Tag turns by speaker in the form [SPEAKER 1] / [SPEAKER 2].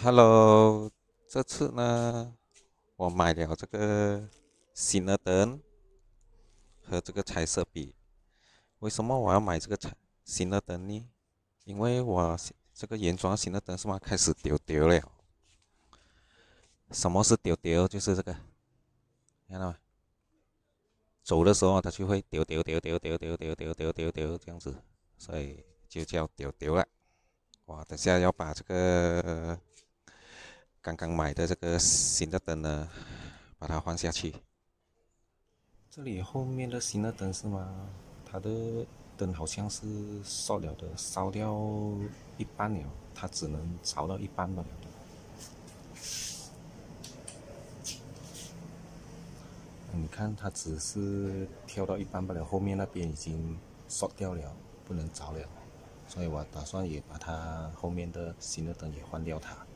[SPEAKER 1] Hello，这次呢，我买了这个新的灯和这个彩色笔。为什么我要买这个新的灯呢？因为我这个原装新的灯是嘛开始丢丢了。什么是丢丢？就是这个，看到吗？走的时候它就会丢丢丢丢丢丢丢丢丢丢丢这样子，所以就叫丢丢了。我等下要把这个刚刚买的这个新的灯呢，把它换下去。这里后面的新的灯是吗？它的灯好像是烧了的，烧掉一半了，它只能烧到一半了。你看，它只是跳到一半罢了，后面那边已经烧掉了，不能着了。所以我打算也把它后面的新的灯也换掉它。